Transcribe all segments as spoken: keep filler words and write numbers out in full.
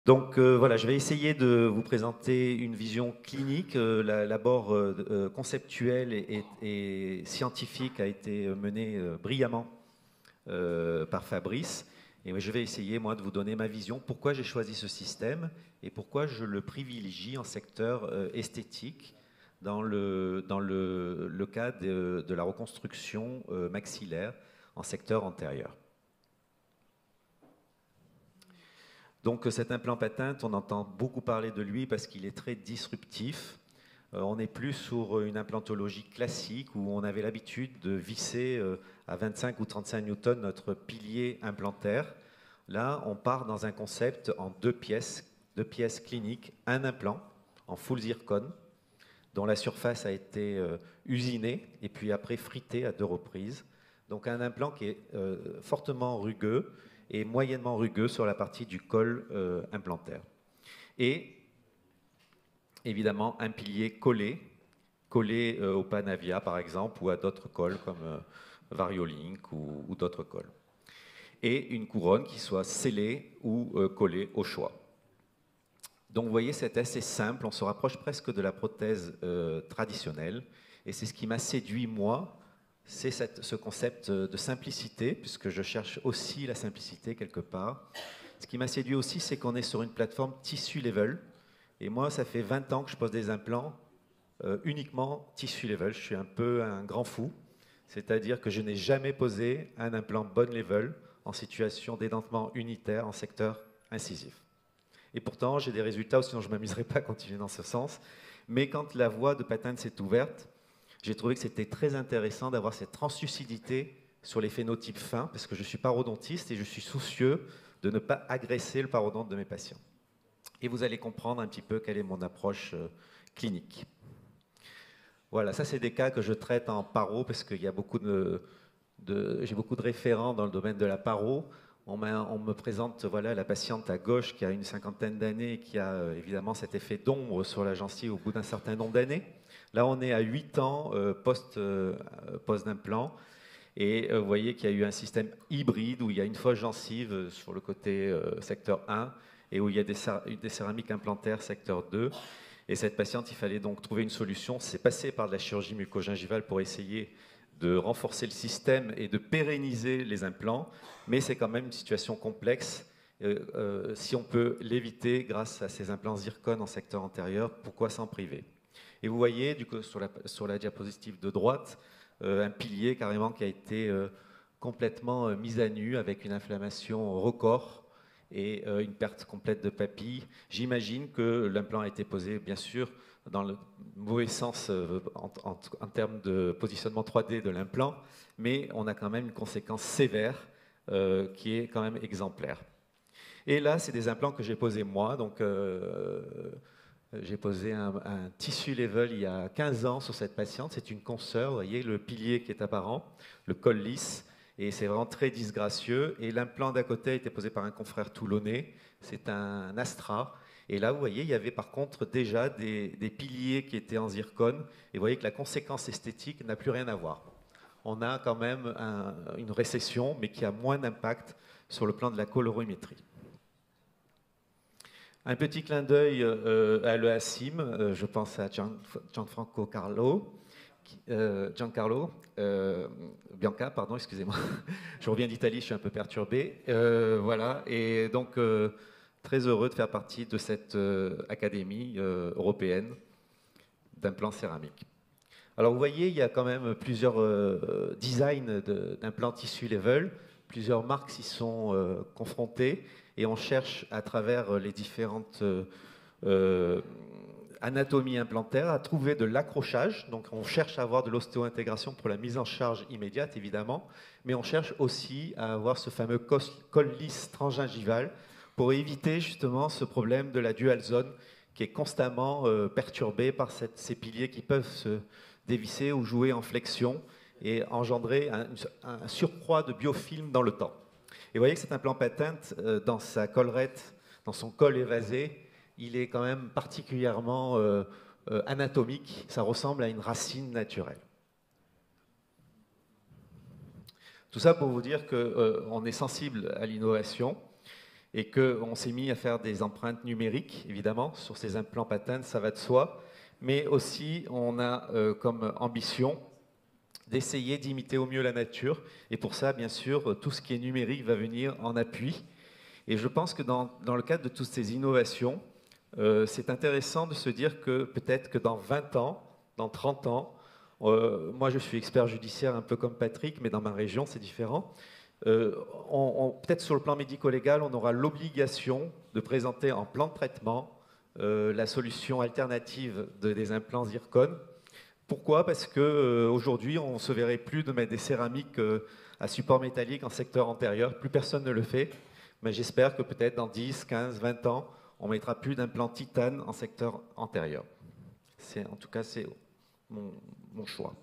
Donc euh, voilà, je vais essayer de vous présenter une vision clinique. Euh, la- L'abord euh, euh, conceptuelle et, et- et scientifique a été menée euh, brillamment euh, par Fabrice. Et je vais essayer, moi, de vous donner ma vision, pourquoi j'ai choisi ce système et pourquoi je le privilégie en secteur euh, esthétique dans le, dans le, le cas de, de la reconstruction euh, maxillaire en secteur antérieur. Donc cet implant patente, on entend beaucoup parler de lui parce qu'il est très disruptif. Euh, on n'est plus sur une implantologie classique où on avait l'habitude de visser euh, à vingt-cinq ou trente-cinq newtons notre pilier implantaire. Là, on part dans un concept en deux pièces, deux pièces cliniques, un implant en full zircon, dont la surface a été euh, usinée et puis après fritée à deux reprises. Donc un implant qui est euh, fortement rugueux et moyennement rugueux sur la partie du col euh, implantaire. Et évidemment un pilier collé, collé euh, au Panavia par exemple, ou à d'autres cols comme euh, Variolink ou, ou d'autres cols. Et une couronne qui soit scellée ou euh, collée au choix. Donc vous voyez, c'est assez simple, on se rapproche presque de la prothèse euh, traditionnelle, et c'est ce qui m'a séduit moi, c'est ce concept de simplicité, puisque je cherche aussi la simplicité quelque part. Ce qui m'a séduit aussi, c'est qu'on est sur une plateforme tissu level, et moi, ça fait vingt ans que je pose des implants euh, uniquement tissu level. Je suis un peu un grand fou, c'est-à-dire que je n'ai jamais posé un implant bone level en situation d'édentement unitaire en secteur incisif. Et pourtant, j'ai des résultats, ou sinon je ne m'amuserais pas à continuer dans ce sens. Mais quand la voie de Patente s'est ouverte, j'ai trouvé que c'était très intéressant d'avoir cette translucidité sur les phénotypes fins, parce que je suis parodontiste et je suis soucieux de ne pas agresser le parodonte de mes patients. Et vous allez comprendre un petit peu quelle est mon approche euh, clinique. Voilà, ça c'est des cas que je traite en paro, parce qu'il y a beaucoup de, de j'ai beaucoup de référents dans le domaine de la paro. On, on, me présente voilà, la patiente à gauche qui a une cinquantaine d'années et qui a euh, évidemment cet effet d'ombre sur la gencive au bout d'un certain nombre d'années. Là, on est à huit ans euh, post, euh, post d'implant. Et euh, vous voyez qu'il y a eu un système hybride où il y a une fausse gencive sur le côté euh, secteur un et où il y a des, des céramiques implantaires secteur deux. Et cette patiente, il fallait donc trouver une solution. C'est passé par de la chirurgie mucogingivale pour essayer de renforcer le système et de pérenniser les implants, mais c'est quand même une situation complexe. Euh, euh, si on peut l'éviter grâce à ces implants zircon en secteur antérieur, pourquoi s'en priver? Et vous voyez, du coup, sur la, sur la diapositive de droite, euh, un pilier carrément qui a été euh, complètement euh, mis à nu avec une inflammation record et euh, une perte complète de papilles. J'imagine que l'implant a été posé, bien sûr, dans le mauvais sens euh, en, en, en, termes de positionnement trois D de l'implant, mais on a quand même une conséquence sévère euh, qui est quand même exemplaire. Et là, c'est des implants que j'ai posés moi, donc euh, j'ai posé un, un tissu level il y a quinze ans sur cette patiente, c'est une consoeur, vous voyez le pilier qui est apparent, le col lisse, et c'est vraiment très disgracieux. Et l'implant d'à côté a été posé par un confrère toulonnais, c'est un Astra. Et là, vous voyez, il y avait par contre déjà des, des piliers qui étaient en zircone. Et vous voyez que la conséquence esthétique n'a plus rien à voir. On a quand même un, une récession, mais qui a moins d'impact sur le plan de la colorimétrie. Un petit clin d'œil euh, à l'E A C I M, euh, je pense à Gian, Gianfranco Carlo, qui, euh, Giancarlo, euh, Bianca, pardon, excusez-moi, je reviens d'Italie, je suis un peu perturbé. Euh, voilà, et donc euh, très heureux de faire partie de cette euh, académie euh, européenne d'implants céramiques. Alors vous voyez, il y a quand même plusieurs euh, designs d'implants tissu level, plusieurs marques s'y sont euh, confrontées et on cherche à travers les différentes euh, euh, anatomies implantaires à trouver de l'accrochage. Donc on cherche à avoir de l'ostéo-intégration pour la mise en charge immédiate évidemment, mais on cherche aussi à avoir ce fameux col lisse transgingival pour éviter justement ce problème de la dual zone qui est constamment euh, perturbé par cette, ces piliers qui peuvent se dévisser ou jouer en flexion et engendrer un, un surcroît de biofilm dans le temps. Et vous voyez que cet implant patente, euh, dans sa collerette, dans son col évasé, il est quand même particulièrement euh, euh, anatomique. Ça ressemble à une racine naturelle. Tout ça pour vous dire qu'on euh, est sensible à l'innovation et qu'on s'est mis à faire des empreintes numériques, évidemment, sur ces implants patentes, ça va de soi, mais aussi on a euh, comme ambition d'essayer d'imiter au mieux la nature, et pour ça, bien sûr, tout ce qui est numérique va venir en appui. Et je pense que dans, dans le cadre de toutes ces innovations, euh, c'est intéressant de se dire que peut-être que dans vingt ans, dans trente ans, euh, moi je suis expert judiciaire un peu comme Patrick, mais dans ma région c'est différent, euh, on, on, peut-être sur le plan médico-légal, on aura l'obligation de présenter en plan de traitement euh, la solution alternative de, des implants zircone. Pourquoi? Parce qu'aujourd'hui, euh, on ne se verrait plus de mettre des céramiques euh, à support métallique en secteur antérieur, plus personne ne le fait. Mais j'espère que peut-être dans dix, quinze, vingt ans, on ne mettra plus d'implants titane en secteur antérieur. C'est, en tout cas, c'est mon, mon choix.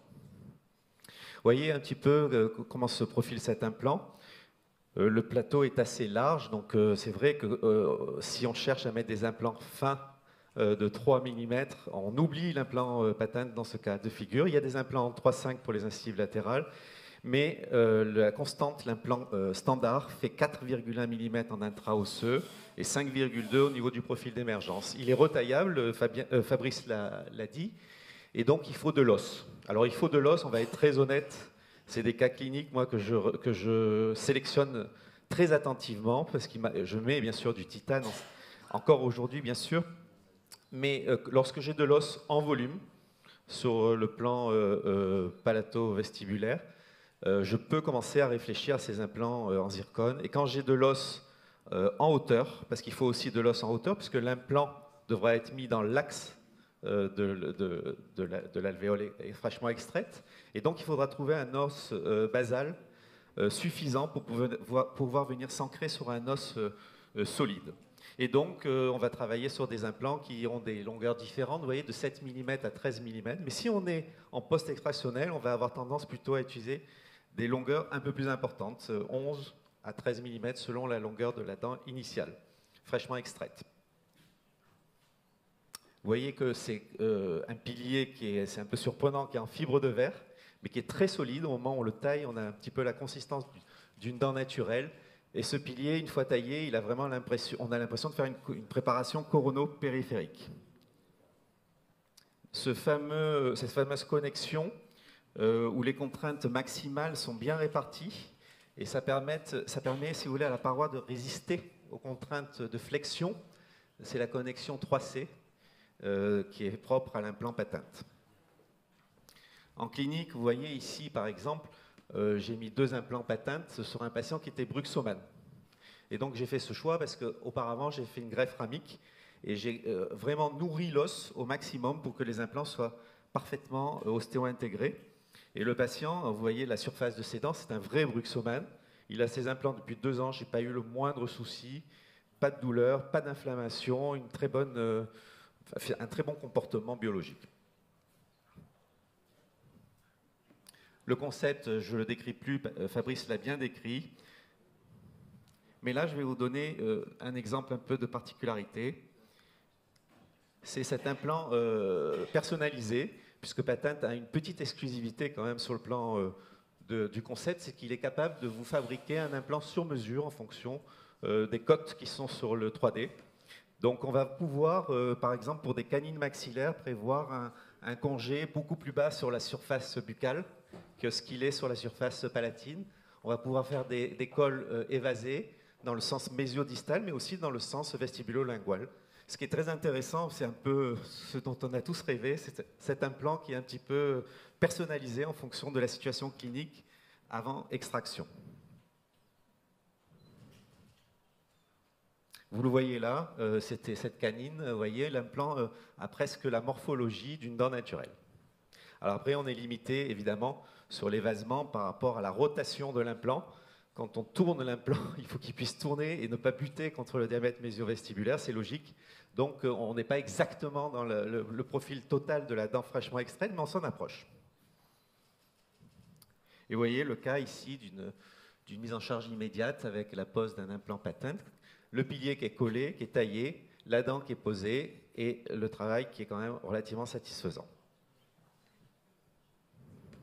Vous voyez un petit peu euh, comment se profile cet implant. Euh, le plateau est assez large, donc euh, c'est vrai que euh, si on cherche à mettre des implants fins euh, de trois millimètres, on oublie l'implant euh, patente dans ce cas de figure. Il y a des implants en trois virgule cinq pour les incisives latérales. Mais euh, la constante, l'implant euh, standard, fait quatre virgule un millimètres en intra-osseux et cinq virgule deux au niveau du profil d'émergence. Il est retaillable, Fabien, euh, Fabrice l'a dit, et donc il faut de l'os. Alors il faut de l'os, on va être très honnête, c'est des cas cliniques moi, que, je, que je sélectionne très attentivement, parce que je mets bien sûr du titane, encore aujourd'hui bien sûr, mais euh, lorsque j'ai de l'os en volume, sur le plan euh, euh, palato-vestibulaire, Euh, je peux commencer à réfléchir à ces implants euh, en zircone. Et quand j'ai de l'os euh, en hauteur, parce qu'il faut aussi de l'os en hauteur, puisque l'implant devra être mis dans l'axe euh, de, de, de l'alvéole fraîchement extraite, et donc il faudra trouver un os euh, basal euh, suffisant pour pouvoir, pouvoir venir s'ancrer sur un os euh, euh, solide. Et donc, euh, on va travailler sur des implants qui ont des longueurs différentes, vous voyez, de sept millimètres à treize millimètres. Mais si on est en post-extractionnel, on va avoir tendance plutôt à utiliser des longueurs un peu plus importantes, onze à treize millimètres selon la longueur de la dent initiale, fraîchement extraite. Vous voyez que c'est euh, un pilier qui est, c'est un peu surprenant, qui est en fibre de verre, mais qui est très solide. Au moment où on le taille, on a un petit peu la consistance d'une dent naturelle. Et ce pilier, une fois taillé, il a vraiment l'impression, on a l'impression de faire une, une préparation corono-périphérique. Ce fameux, cette fameuse connexion, Euh, où les contraintes maximales sont bien réparties et ça permet, ça permet, si vous voulez, à la paroi de résister aux contraintes de flexion. C'est la connexion trois C euh, qui est propre à l'implant patente. En clinique, vous voyez ici, par exemple, euh, j'ai mis deux implants patentes sur un patient qui était bruxomane. Et donc j'ai fait ce choix parce qu'auparavant j'ai fait une greffe ramique et j'ai euh, vraiment nourri l'os au maximum pour que les implants soient parfaitement euh, ostéo-intégrés. Et le patient, vous voyez la surface de ses dents, c'est un vrai bruxomane. Il a ses implants depuis deux ans, je n'ai pas eu le moindre souci, pas de douleur, pas d'inflammation, une très bonne, euh, un très bon comportement biologique. Le concept, je ne le décris plus, Fabrice l'a bien décrit. Mais là, je vais vous donner euh, un exemple un peu de particularité. C'est cet implant euh, personnalisé, puisque Patente a une petite exclusivité quand même sur le plan euh, de, du concept, c'est qu'il est capable de vous fabriquer un implant sur mesure en fonction euh, des cotes qui sont sur le trois D. Donc on va pouvoir, euh, par exemple, pour des canines maxillaires, prévoir un, un congé beaucoup plus bas sur la surface buccale que ce qu'il est sur la surface palatine. On va pouvoir faire des, des cols euh, évasés dans le sens mésio-distal, mais aussi dans le sens vestibulo-lingual. Ce qui est très intéressant, c'est un peu ce dont on a tous rêvé, c'est cet implant qui est un petit peu personnalisé en fonction de la situation clinique avant extraction. Vous le voyez là, euh, c'était cette canine, vous voyez, l'implant euh, a presque la morphologie d'une dent naturelle. Alors après, on est limité évidemment sur l'évasement par rapport à la rotation de l'implant. Quand on tourne l'implant, il faut qu'il puisse tourner et ne pas buter contre le diamètre mésio-vestibulaire, c'est logique. Donc on n'est pas exactement dans le, le, le profil total de la dent fraîchement extraite, mais on s'en approche. Et vous voyez le cas ici d'une mise en charge immédiate avec la pose d'un implant Patente, le pilier qui est collé, qui est taillé, la dent qui est posée et le travail qui est quand même relativement satisfaisant.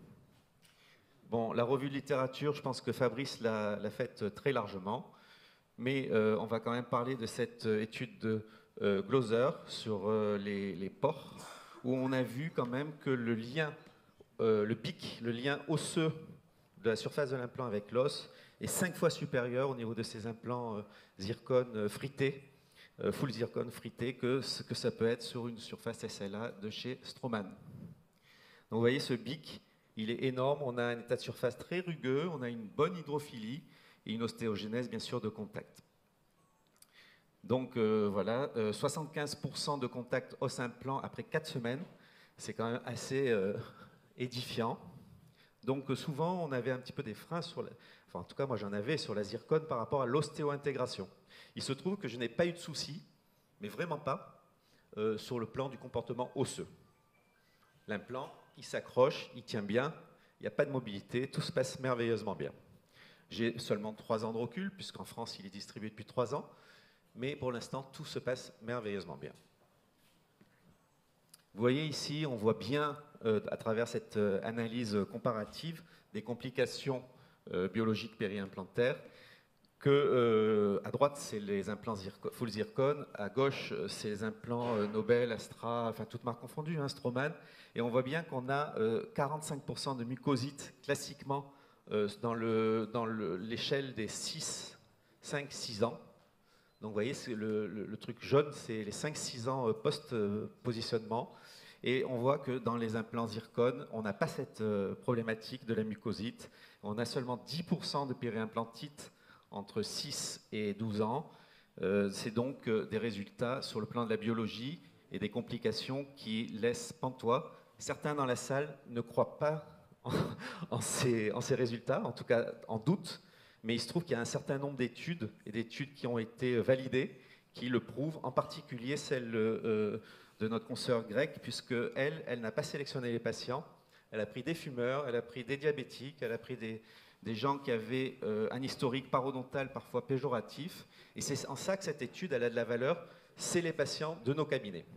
Bon, la revue de littérature, je pense que Fabrice l'a faite très largement. mais euh, on va quand même parler de cette étude de euh, Glauser sur euh, les, les pores, où on a vu quand même que le lien, euh, le pic, le lien osseux de la surface de l'implant avec l'os est cinq fois supérieur au niveau de ces implants euh, zircone euh, frités, euh, full zircone frité, que ce que ça peut être sur une surface S L A de chez Straumann. Donc vous voyez, ce bic, il est énorme, on a un état de surface très rugueux, on a une bonne hydrophilie et une ostéogenèse bien sûr de contact. Donc euh, voilà, euh, soixante-quinze pour cent de contact os-implant après quatre semaines, c'est quand même assez euh, édifiant. Donc euh, souvent on avait un petit peu des freins sur la, enfin en tout cas moi j'en avais sur la zircone par rapport à l'ostéo-intégration. Il se trouve que je n'ai pas eu de soucis, mais vraiment pas, euh, sur le plan du comportement osseux. L'implant, il s'accroche, il tient bien, il n'y a pas de mobilité, tout se passe merveilleusement bien. J'ai seulement trois ans de recul, puisqu'en France, il est distribué depuis trois ans, mais pour l'instant, tout se passe merveilleusement bien. Vous voyez ici, on voit bien, euh, à travers cette euh, analyse comparative, des complications euh, biologiques périimplantaires, que euh, à droite, c'est les implants zirco, full zircone, à gauche, c'est les implants euh, Nobel, Astra, enfin toutes marques confondues, hein, Straumann, et on voit bien qu'on a euh, quarante-cinq pour cent de mucosite classiquement euh, dans l'échelle le, dans des six, cinq, six ans. Donc vous voyez, le, le, le truc jaune, c'est les cinq six ans euh, post-positionnement, et on voit que dans les implants zircone, on n'a pas cette euh, problématique de la mucosite, on a seulement dix pour cent de périimplantite entre six et douze ans. Euh, c'est donc euh, des résultats sur le plan de la biologie et des complications qui laissent pantois. Certains dans la salle ne croient pas en, en, ces, en ces résultats, en tout cas en doute, mais il se trouve qu'il y a un certain nombre d'études et d'études qui ont été validées qui le prouvent, en particulier celle euh, de notre consoeur grecque, puisque elle, elle n'a pas sélectionné les patients, elle a pris des fumeurs, elle a pris des diabétiques, elle a pris des, des gens qui avaient euh, un historique parodontal parfois péjoratif, et c'est en ça que cette étude elle a de la valeur, c'est les patients de nos cabinets.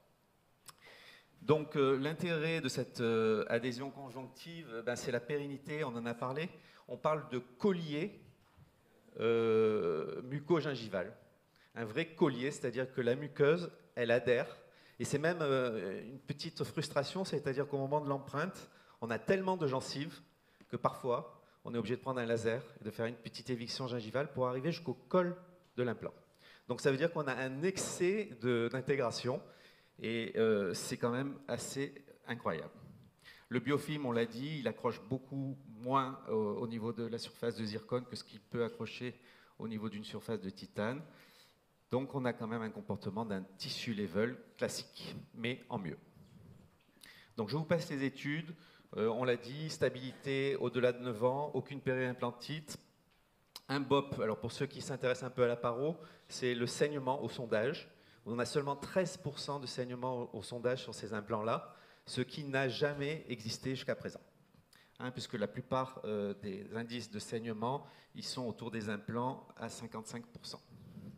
Donc euh, l'intérêt de cette euh, adhésion conjonctive, ben, c'est la pérennité, on en a parlé. On parle de collier euh, muco-gingival. Un vrai collier, c'est-à-dire que la muqueuse, elle adhère. Et c'est même euh, une petite frustration, c'est-à-dire qu'au moment de l'empreinte, on a tellement de gencives que parfois, on est obligé de prendre un laser et de faire une petite éviction gingivale pour arriver jusqu'au col de l'implant. Donc ça veut dire qu'on a un excès d'intégration. Et euh, c'est quand même assez incroyable. Le biofilm, on l'a dit, il accroche beaucoup moins au, au niveau de la surface de zircone que ce qu'il peut accrocher au niveau d'une surface de titane. Donc on a quand même un comportement d'un tissu level classique, mais en mieux. Donc je vous passe les études. Euh, on l'a dit, stabilité au-delà de neuf ans, aucune périimplantite. Un B O P, alors pour ceux qui s'intéressent un peu à la paro, c'est le saignement au sondage. On a seulement treize pour cent de saignement au, au sondage sur ces implants-là, ce qui n'a jamais existé jusqu'à présent. Hein, puisque la plupart euh, des indices de saignement, ils sont autour des implants à cinquante-cinq pour cent.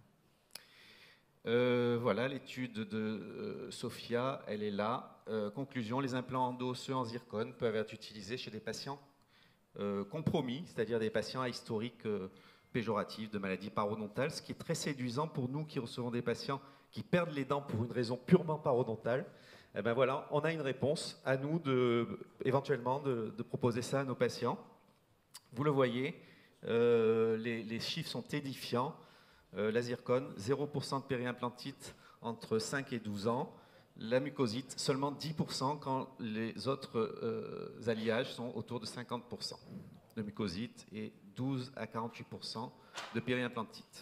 Euh, voilà, l'étude de euh, Sophia, elle est là. Euh, conclusion, les implants endo-osseux en zircone peuvent être utilisés chez des patients euh, compromis, c'est-à-dire des patients à historique euh, péjoratif de maladies parodontales, ce qui est très séduisant pour nous qui recevons des patients qui perdent les dents pour une raison purement parodontale. Eh ben voilà, on a une réponse, à nous de, éventuellement de, de proposer ça à nos patients. Vous le voyez, euh, les, les chiffres sont édifiants. Euh, la zircone, zéro pour cent de périimplantite entre cinq et douze ans. La mucosite, seulement dix pour cent quand les autres euh, alliages sont autour de cinquante pour cent de mucosite et douze à quarante-huit pour cent de périimplantite.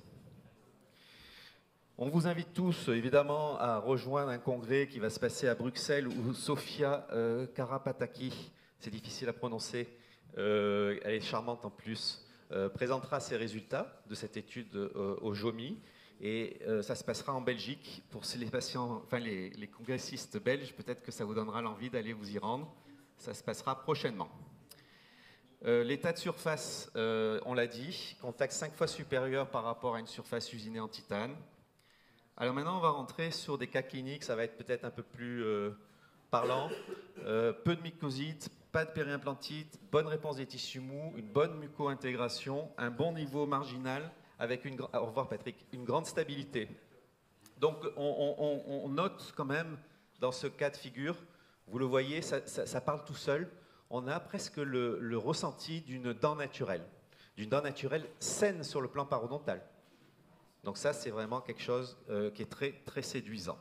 On vous invite tous, évidemment, à rejoindre un congrès qui va se passer à Bruxelles où Sofia euh, Karapataki, c'est difficile à prononcer, euh, elle est charmante en plus, euh, présentera ses résultats de cette étude euh, au JOMI. Et euh, ça se passera en Belgique. Pour les patients, enfin les, les congressistes belges, peut-être que ça vous donnera l'envie d'aller vous y rendre. Ça se passera prochainement. Euh, L'état de surface, euh, on l'a dit, contact cinq fois supérieur par rapport à une surface usinée en titane. Alors maintenant, on va rentrer sur des cas cliniques, ça va être peut-être un peu plus euh, parlant. Euh, peu de mycosite, pas de périimplantite, bonne réponse des tissus mous, une bonne muco-intégration, un bon niveau marginal, avec une, au revoir Patrick, une grande stabilité. Donc on, on, on note quand même dans ce cas de figure, vous le voyez, ça, ça, ça parle tout seul, on a presque le, le ressenti d'une dent naturelle, d'une dent naturelle saine sur le plan parodontal. Donc ça, c'est vraiment quelque chose euh, qui est très, très séduisant.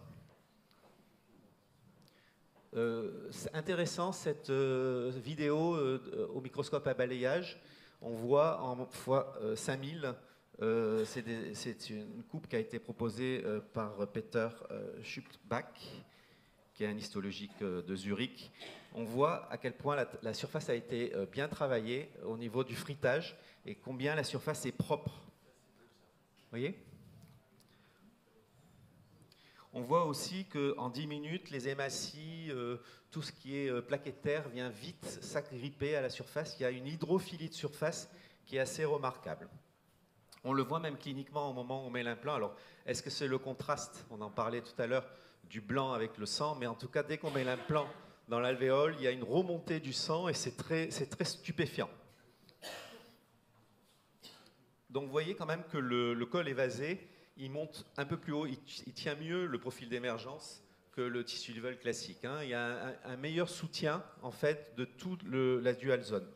Euh, c'est intéressant cette euh, vidéo euh, au microscope à balayage. On voit en fois euh, cinq mille, euh, c'est une coupe qui a été proposée euh, par Peter euh, Schupbach, qui est un histologique euh, de Zurich. On voit à quel point la, la surface a été euh, bien travaillée au niveau du frittage et combien la surface est propre. Vous voyez ? On voit aussi qu'en dix minutes, les hématies, euh, tout ce qui est euh, plaquettaire vient vite s'agripper à la surface. Il y a une hydrophilie de surface qui est assez remarquable. On le voit même cliniquement au moment où on met l'implant. Alors, est-ce que c'est le contraste? On en parlait tout à l'heure du blanc avec le sang, mais en tout cas, dès qu'on met l'implant dans l'alvéole, il y a une remontée du sang et c'est très, c'est très stupéfiant. Donc, vous voyez quand même que le, le col évasé, il monte un peu plus haut, il, il tient mieux le profil d'émergence que le tissu duval classique. Hein. Il y a un, un meilleur soutien, en fait, de toute le, la dual zone.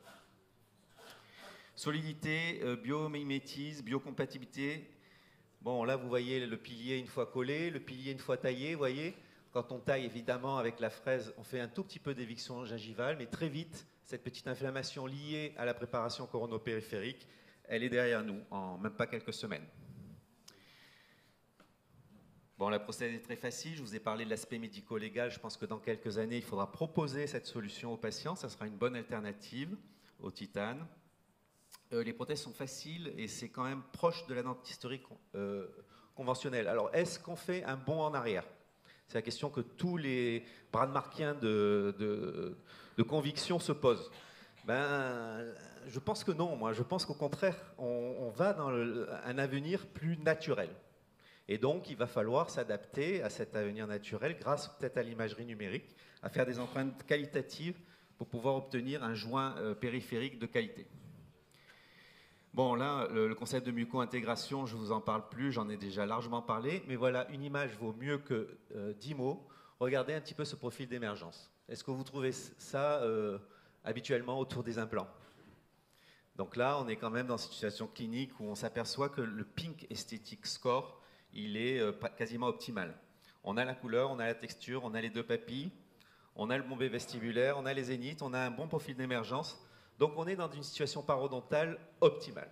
Solidité, euh, biomimétisme, biocompatibilité. Bon, là, vous voyez le pilier une fois collé, le pilier une fois taillé, vous voyez. Quand on taille, évidemment, avec la fraise, on fait un tout petit peu d'éviction gingivale, mais très vite, cette petite inflammation liée à la préparation coronopériphérique, elle est derrière nous, en même pas quelques semaines. Bon, la procédure est très facile, je vous ai parlé de l'aspect médico-légal, je pense que dans quelques années, il faudra proposer cette solution aux patients, ça sera une bonne alternative au titane. Euh, les prothèses sont faciles et c'est quand même proche de la dentisterie euh, conventionnelle. Alors, est-ce qu'on fait un bond en arrière? C'est la question que tous les bradmarkiens de, de, de conviction se posent. Ben, je pense que non, moi. Je pense qu'au contraire, on, on va dans le, un avenir plus naturel. Et donc, il va falloir s'adapter à cet avenir naturel grâce peut-être à l'imagerie numérique, à faire des empreintes qualitatives pour pouvoir obtenir un joint euh, périphérique de qualité. Bon, là, le, le concept de muco-intégration, je ne vous en parle plus, j'en ai déjà largement parlé, mais voilà, une image vaut mieux que euh, dix mots. Regardez un petit peu ce profil d'émergence. Est-ce que vous trouvez ça euh, habituellement autour des implants? Donc là, on est quand même dans une situation clinique où on s'aperçoit que le Pink Aesthetic Score, il est euh, quasiment optimal. On a la couleur, on a la texture, on a les deux papilles, on a le bombé vestibulaire, on a les zéniths, on a un bon profil d'émergence. Donc on est dans une situation parodontale optimale.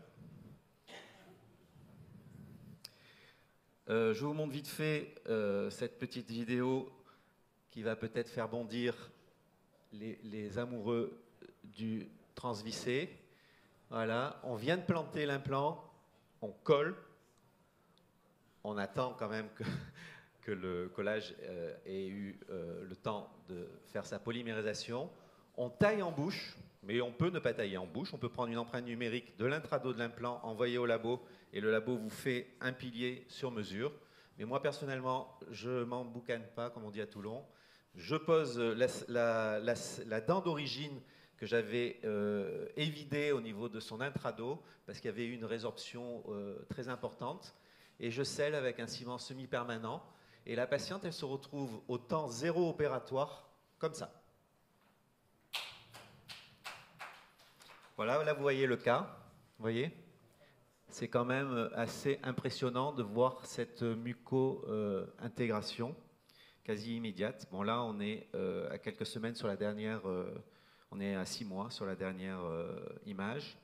Euh, je vous montre vite fait euh, cette petite vidéo qui va peut-être faire bondir les, les amoureux du transvissé. Voilà, on vient de planter l'implant, on colle. On attend quand même que, que le collage euh, ait eu euh, le temps de faire sa polymérisation. On taille en bouche, mais on peut ne pas tailler en bouche. On peut prendre une empreinte numérique de l'intrado de l'implant, envoyer au labo, et le labo vous fait un pilier sur mesure. Mais moi, personnellement, je ne m'en boucane pas, comme on dit à Toulon. Je pose la, la, la, la dent d'origine que j'avais euh, évidée au niveau de son intrado, parce qu'il y avait eu une résorption euh, très importante. Et je scelle avec un ciment semi-permanent. Et la patiente, elle se retrouve au temps zéro opératoire, comme ça. Voilà, là vous voyez le cas. Vous voyez? C'est quand même assez impressionnant de voir cette muco-intégration quasi immédiate. Bon, là, on est euh, à quelques semaines sur la dernière... Euh, on est à six mois sur la dernière euh, image.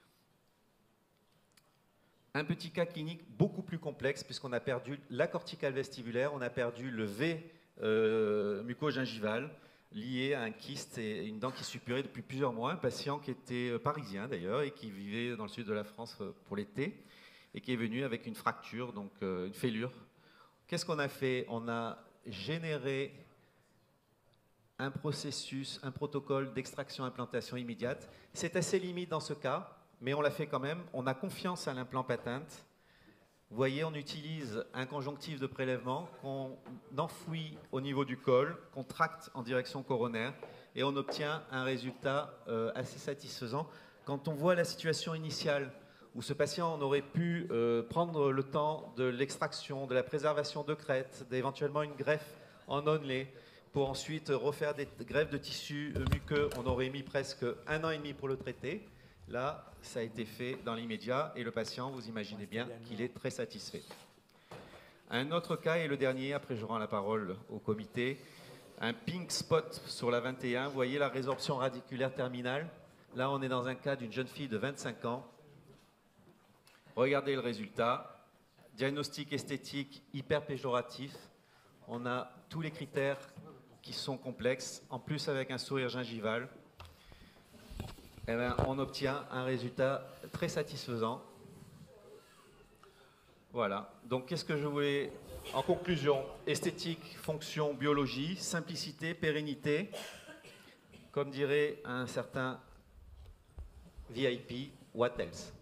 Un petit cas clinique beaucoup plus complexe puisqu'on a perdu la corticale vestibulaire, on a perdu le V euh, mucogingival lié à un kyste et une dent qui suppurait depuis plusieurs mois. Un patient qui était parisien d'ailleurs et qui vivait dans le sud de la France pour l'été et qui est venu avec une fracture, donc euh, une fêlure. Qu'est-ce qu'on a fait? On a généré un processus, un protocole d'extraction-implantation immédiate. C'est assez limite dans ce cas, mais on l'a fait quand même. On a confiance à l'implant patente. Vous voyez, on utilise un conjonctif de prélèvement qu'on enfouit au niveau du col, qu'on tracte en direction coronaire, et on obtient un résultat euh, assez satisfaisant. Quand on voit la situation initiale, où ce patient on aurait pu euh, prendre le temps de l'extraction, de la préservation de crête, d'éventuellement une greffe en onlay, pour ensuite refaire des greffes de tissus muqueux. On aurait mis presque un an et demi pour le traiter. Là, ça a été fait dans l'immédiat et le patient, vous imaginez bien qu'il est très satisfait. Un autre cas, et le dernier, après je rends la parole au comité, un pink spot sur la vingt et un, vous voyez la résorption radiculaire terminale. Là, on est dans un cas d'une jeune fille de vingt-cinq ans. Regardez le résultat. Diagnostic esthétique hyper péjoratif. On a tous les critères qui sont complexes, en plus avec un sourire gingival. Eh bien, on obtient un résultat très satisfaisant. Voilà. Donc, qu'est-ce que je voulais... En conclusion, esthétique, fonction, biologie, simplicité, pérennité. Comme dirait un certain V I P, what else?